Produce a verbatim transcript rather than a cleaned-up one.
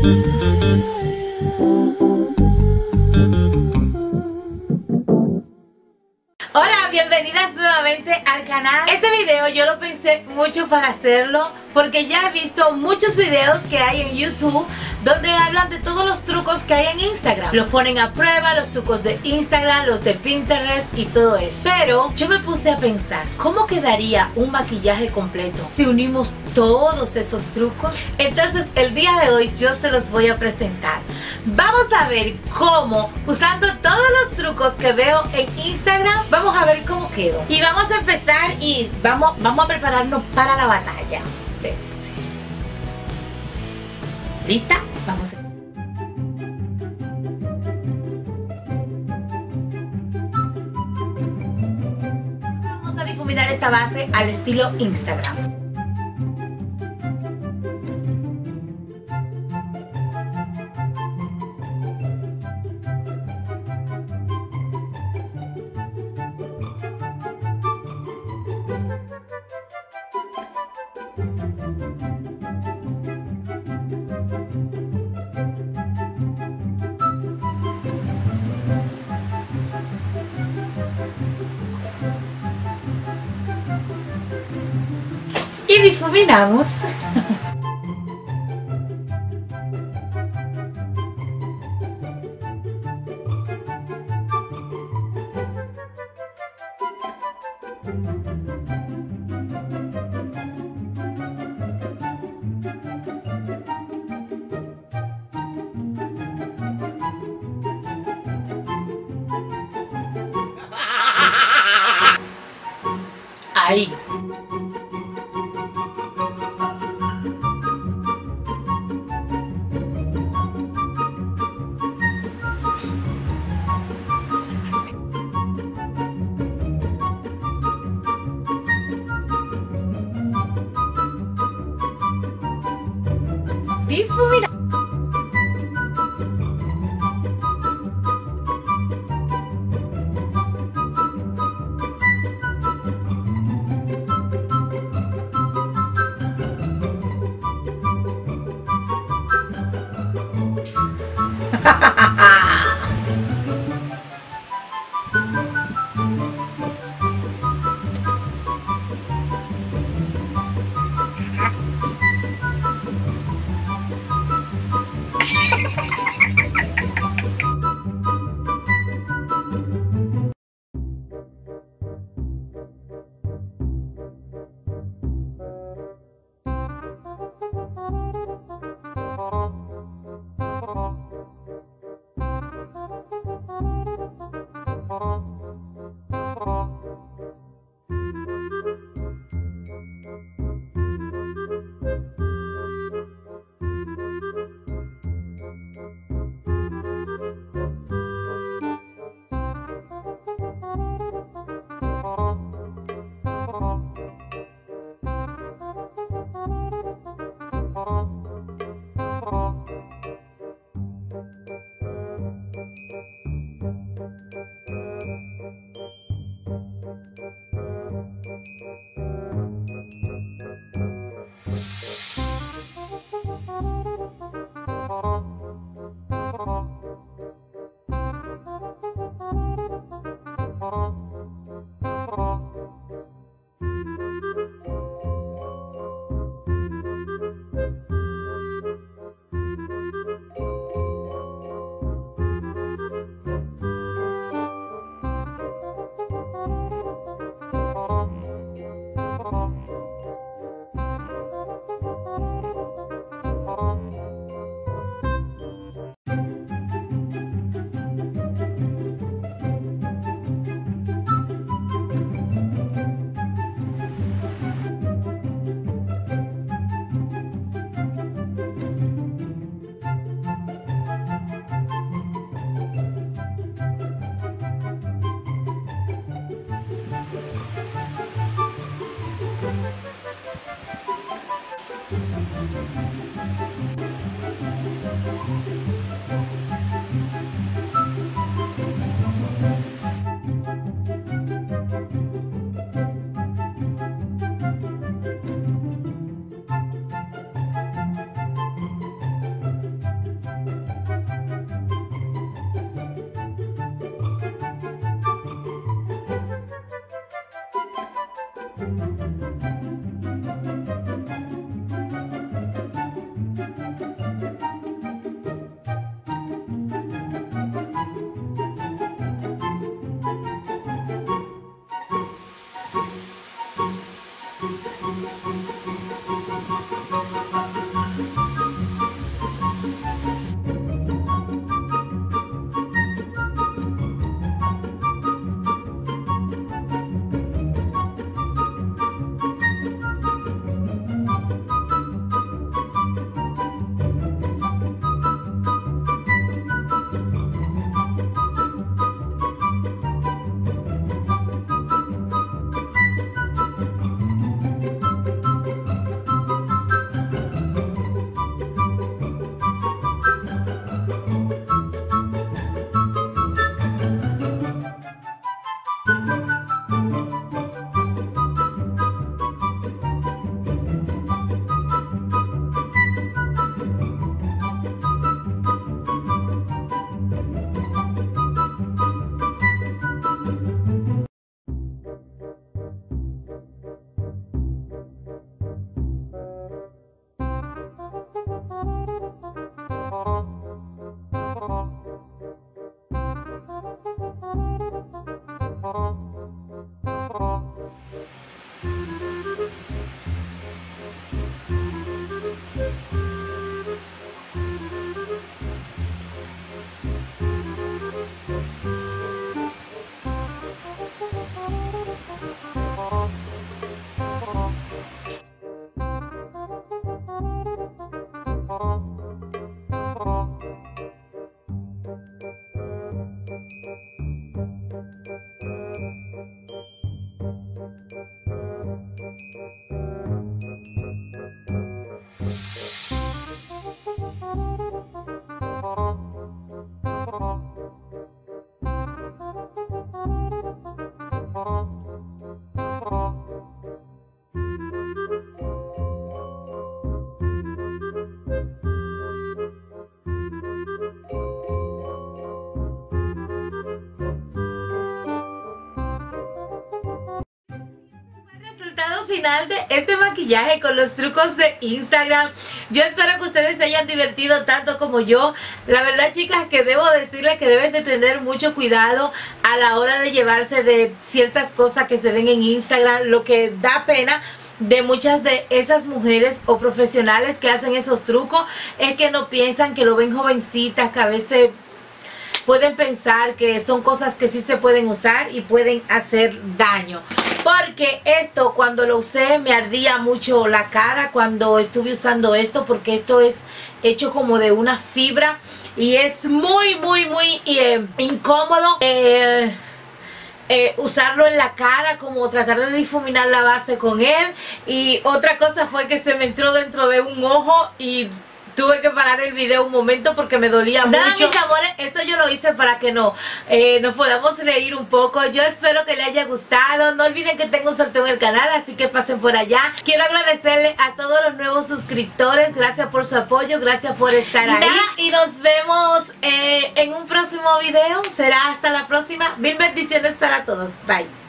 Hola, bienvenidas nuevamente al canal. Este video yo lo pensé mucho para hacerlo porque ya he visto muchos videos que hay en YouTube donde hablan de todos los trucos que hay en Instagram. Los ponen a prueba, los trucos de Instagram, los de Pinterest y todo eso. Pero yo me puse a pensar, ¿cómo quedaría un maquillaje completo si unimos todos esos trucos? Entonces el día de hoy yo se los voy a presentar. Vamos a ver cómo, usando todos los trucos que veo en Instagram, vamos a ver cómo quedo. Y vamos a empezar y vamos, vamos a prepararnos para la batalla. Espérense. ¿Lista? Vamos a empezar. Vamos a difuminar esta base al estilo Instagram. Y difuminamos. Ahí. Difumina. resultado final de este maquillaje con los trucos de Instagram. Yo espero que ustedes se hayan divertido tanto como yo. La verdad, chicas, que debo decirles que deben de tener mucho cuidado a la hora de llevarse de ciertas cosas que se ven en Instagram. Lo que da pena de muchas de esas mujeres o profesionales que hacen esos trucos es que no piensan, que lo ven jovencitas, que a veces pueden pensar que son cosas que sí se pueden usar y pueden hacer daño. Porque esto, cuando lo usé, me ardía mucho la cara cuando estuve usando esto, porque esto es hecho como de una fibra y es muy, muy, muy eh, incómodo eh, eh, usarlo en la cara, como tratar de difuminar la base con él. Y otra cosa fue que se me entró dentro de un ojo y tuve que parar el video un momento porque me dolía Nada, mucho. Mis amores, esto yo lo hice para que no, eh, nos podamos reír un poco. Yo espero que les haya gustado. No olviden que tengo un sorteo en el canal, así que pasen por allá. Quiero agradecerle a todos los nuevos suscriptores. Gracias por su apoyo, gracias por estar ahí. Y nos vemos eh, en un próximo video. Será hasta la próxima. Mil bendiciones para todos. Bye.